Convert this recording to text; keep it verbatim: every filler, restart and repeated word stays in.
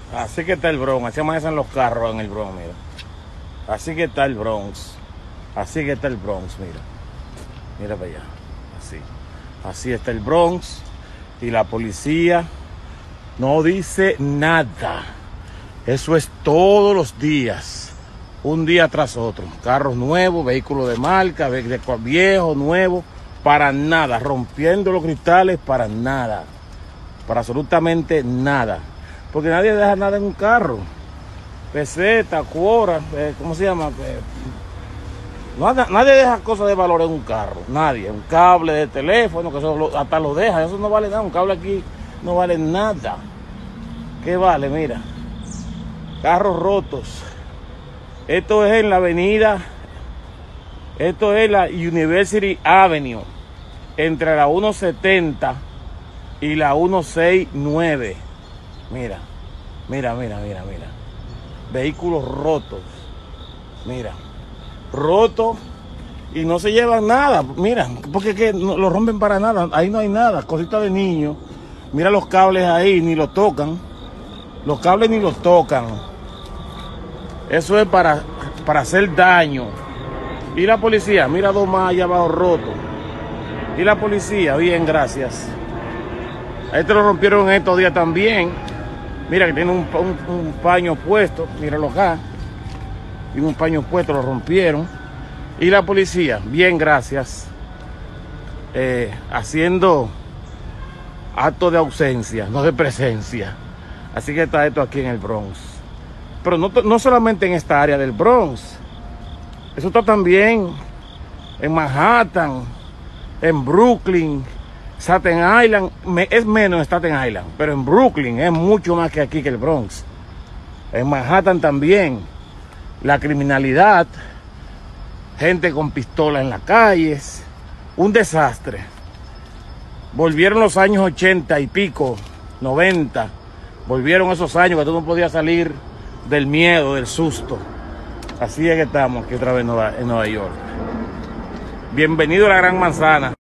Así que está el Bronx, así amanecen los carros en el Bronx, mira. Así que está el Bronx, así que está el Bronx, mira. Mira para allá, así. Así está el Bronx y la policía no dice nada. Eso es todos los días, un día tras otro. Carros nuevos, vehículos de marca, viejos, nuevos, para nada. Rompiendo los cristales para nada, para absolutamente nada. Porque nadie deja nada en un carro. Peseta, cuora, eh, ¿cómo se llama? Eh, no, nadie deja cosas de valor en un carro. Nadie. Un cable de teléfono, que eso lo, hasta lo deja. Eso no vale nada. Un cable aquí no vale nada. ¿Qué vale? Mira. Carros rotos. Esto es en la avenida. Esto es la University Avenue. Entre la ciento setenta y la ciento sesenta y nueve. Mira, mira, mira, mira, mira. Vehículos rotos. Mira. Rotos y no se llevan nada. Mira, porque que no lo rompen para nada. Ahí no hay nada. Cositas de niños. Mira los cables ahí, ni los tocan. Los cables ni los tocan. Eso es para, para hacer daño. Y la policía, mira dos más allá abajo rotos. Y la policía, bien, gracias. A este lo rompieron en estos días también. Mira que tiene un, un, un paño puesto, míralo acá. Tiene un paño puesto, lo rompieron. Y la policía, bien, gracias. Eh, haciendo acto de ausencia, no de presencia. Así que está esto aquí en el Bronx. Pero no, no solamente en esta área del Bronx. Eso está también en Manhattan, en Brooklyn, Staten Island. Es menos en Staten Island, pero en Brooklyn es mucho más que aquí que el Bronx. En Manhattan también. La criminalidad, gente con pistolas en las calles, un desastre. Volvieron los años ochenta y pico, noventa. Volvieron esos años que tú no podías salir del miedo, del susto. Así es que estamos aquí otra vez en Nueva, en Nueva York. Bienvenido a la Gran Manzana.